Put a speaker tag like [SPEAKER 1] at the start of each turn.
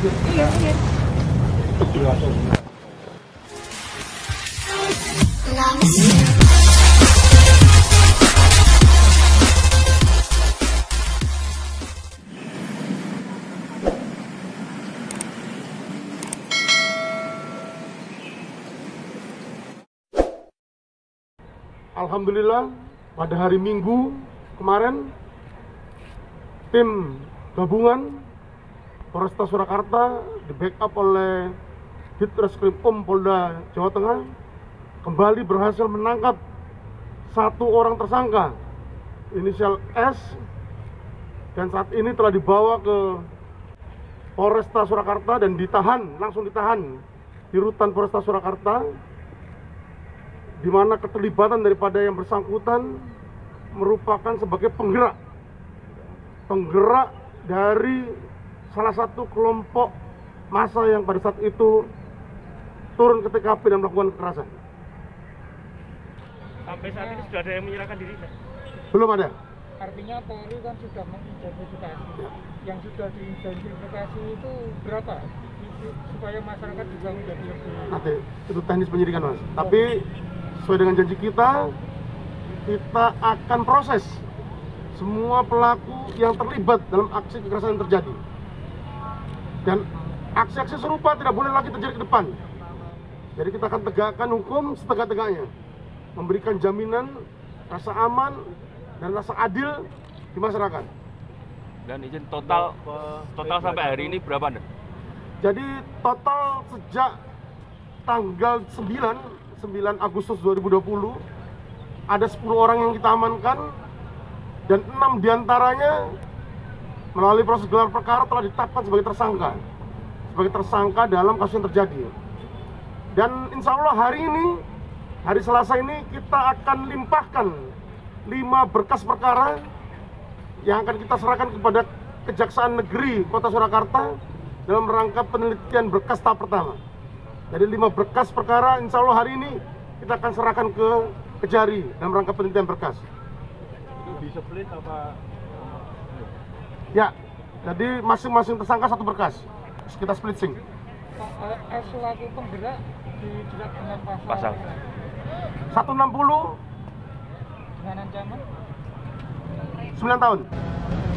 [SPEAKER 1] Iya, iya.
[SPEAKER 2] Alhamdulillah pada hari Minggu kemarin tim gabungan Polresta Surakarta di backup oleh Ditreskrimum Polda Jawa Tengah kembali berhasil menangkap satu orang tersangka inisial S dan saat ini telah dibawa ke Polresta Surakarta dan langsung ditahan di rutan Polresta Surakarta, di mana keterlibatan daripada yang bersangkutan merupakan sebagai penggerak dari salah satu kelompok massa yang pada saat itu turun ke TKP dan melakukan kekerasan.
[SPEAKER 3] Sampai saat ini sudah ada yang menyerahkan diri?
[SPEAKER 2] Belum ada.
[SPEAKER 1] Artinya Polri kan sudah mengidentifikasi. Ya. Yang sudah diidentifikasi itu berapa? Supaya masyarakat juga menjadi lebih...
[SPEAKER 2] Nanti, itu teknis penyidikan, Mas. Tapi sesuai dengan janji kita akan proses semua pelaku yang terlibat dalam aksi kekerasan yang terjadi. Dan aksi-aksi serupa tidak boleh lagi terjadi ke depan. Jadi kita akan tegakkan hukum setegak-tegaknya, memberikan jaminan rasa aman dan rasa adil di masyarakat.
[SPEAKER 3] Dan izin total sampai hari ini berapa, Anda?
[SPEAKER 2] Jadi total sejak tanggal 9 Agustus 2020 ada 10 orang yang kita amankan dan 6 diantaranya melalui proses gelar perkara telah ditetapkan sebagai tersangka dalam kasus yang terjadi. Dan insya Allah hari Selasa ini kita akan limpahkan 5 berkas perkara yang akan kita serahkan kepada Kejaksaan Negeri Kota Surakarta dalam rangka penelitian berkas tahap pertama. Jadi 5 berkas perkara insya Allah hari ini kita akan serahkan ke Kejari dalam rangka penelitian berkas.
[SPEAKER 3] Itu di-split apa?
[SPEAKER 2] Ya, jadi masing-masing tersangka satu berkas. Kita splitting.
[SPEAKER 1] S selaku penggerak dijerat dengan pasal
[SPEAKER 2] 160
[SPEAKER 1] dengan ancaman
[SPEAKER 2] 9 tahun.